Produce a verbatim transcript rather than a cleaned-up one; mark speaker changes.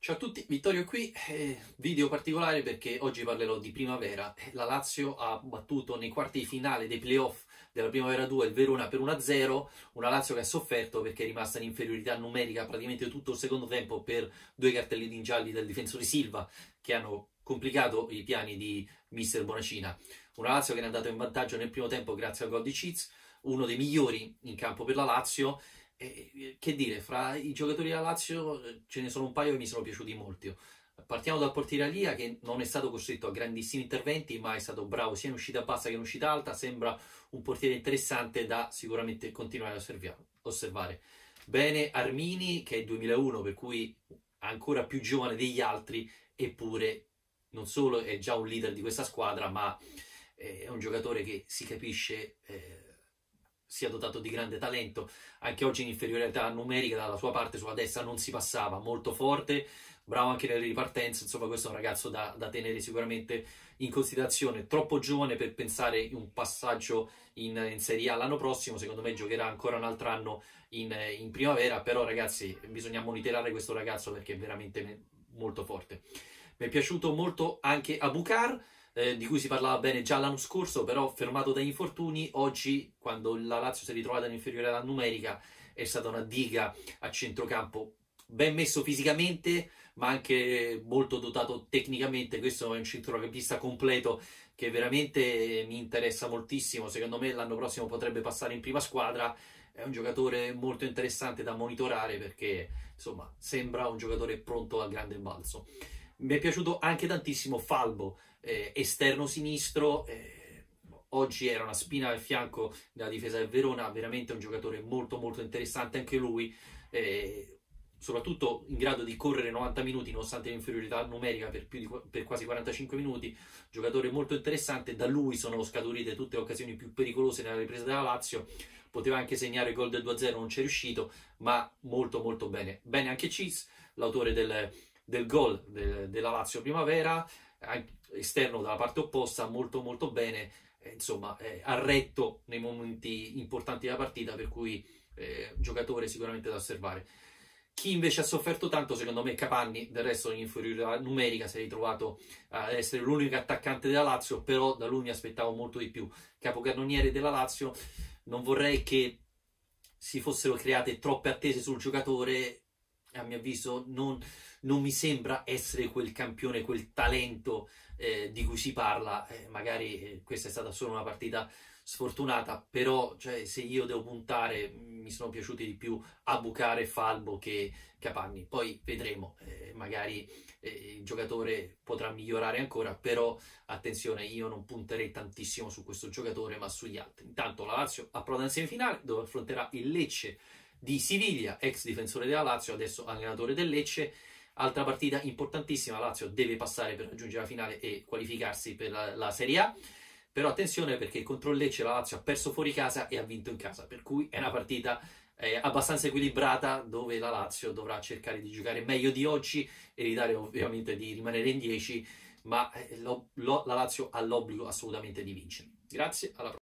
Speaker 1: Ciao a tutti, Vittorio qui, eh, video particolare perché oggi parlerò di Primavera. La Lazio ha battuto nei quarti di finale dei playoff della Primavera due il Verona per uno a zero, una Lazio che ha sofferto perché è rimasta in inferiorità numerica praticamente tutto il secondo tempo per due cartellini gialli del difensore Silva che hanno complicato i piani di mister Bonacina. Una Lazio che è andata in vantaggio nel primo tempo grazie al gol di Ciz, uno dei migliori in campo per la Lazio. Eh, che dire, fra i giocatori della Lazio eh, ce ne sono un paio che mi sono piaciuti molto. Partiamo dal portiere Alia, che non è stato costretto a grandissimi interventi, ma è stato bravo sia in uscita bassa che in uscita alta. Sembra un portiere interessante da sicuramente continuare a osservare. Bene Armini, che è duemilauno, per cui ancora più giovane degli altri, eppure non solo è già un leader di questa squadra, ma è un giocatore che si capisce eh, sia dotato di grande talento. Anche oggi in inferiorità numerica dalla sua parte sulla destra non si passava, molto forte, bravo anche nelle ripartenze. Insomma, questo è un ragazzo da, da tenere sicuramente in considerazione, troppo giovane per pensare in un passaggio in, in Serie A l'anno prossimo. Secondo me giocherà ancora un altro anno in, in primavera, però ragazzi bisogna monitorare questo ragazzo perché è veramente molto forte. Mi è piaciuto molto anche Abukar, Eh, di cui si parlava bene già l'anno scorso, però fermato dagli infortuni. Oggi, quando la Lazio si è ritrovata in inferiorità numerica, è stata una diga a centrocampo, ben messo fisicamente, ma anche molto dotato tecnicamente. Questo è un centrocampista completo che veramente mi interessa moltissimo. Secondo me l'anno prossimo potrebbe passare in prima squadra. È un giocatore molto interessante da monitorare perché, insomma, sembra un giocatore pronto al grande balzo. Mi è piaciuto anche tantissimo Falbo, eh, esterno sinistro, eh, oggi era una spina al fianco della difesa del Verona, veramente un giocatore molto molto interessante anche lui, eh, soprattutto in grado di correre novanta minuti nonostante l'inferiorità numerica per, più di, per quasi quarantacinque minuti, giocatore molto interessante. Da lui sono scaturite tutte le occasioni più pericolose nella ripresa della Lazio. Poteva anche segnare il gol del due a zero, non ci è riuscito, ma molto molto bene. Bene anche Ciz, l'autore del del gol de, della Lazio Primavera, esterno dalla parte opposta, molto molto bene, eh, insomma eh, ha retto nei momenti importanti della partita, per cui eh, giocatore sicuramente da osservare. Chi invece ha sofferto tanto secondo me è Capanni, del resto in inferiorità numerica si è ritrovato ad essere l'unico attaccante della Lazio, però da lui mi aspettavo molto di più. Capocannoniere della Lazio, non vorrei che si fossero create troppe attese sul giocatore. A mio avviso non, non mi sembra essere quel campione, quel talento eh, di cui si parla. Eh, magari eh, questa è stata solo una partita sfortunata, però cioè, se io devo puntare, mi sono piaciuti di più Abukar e Falbo che Capanni. Poi vedremo, eh, magari eh, il giocatore potrà migliorare ancora, però attenzione, io non punterei tantissimo su questo giocatore ma sugli altri. Intanto la Lazio approda in semifinale dove affronterà il Lecce di Siviglia, ex difensore della Lazio, adesso allenatore del Lecce. Altra partita importantissima, la Lazio deve passare per raggiungere la finale e qualificarsi per la, la Serie A, però attenzione perché contro il Lecce la Lazio ha perso fuori casa e ha vinto in casa, per cui è una partita eh, abbastanza equilibrata dove la Lazio dovrà cercare di giocare meglio di oggi, evitare ovviamente di rimanere in dieci, ma eh, lo, lo, la Lazio ha l'obbligo assolutamente di vincere. Grazie, alla prossima.